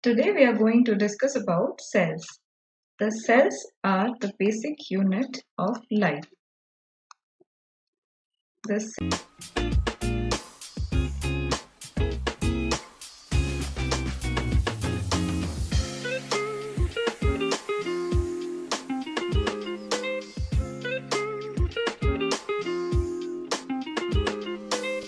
Today we are going to discuss about cells. The cells are the basic unit of life. The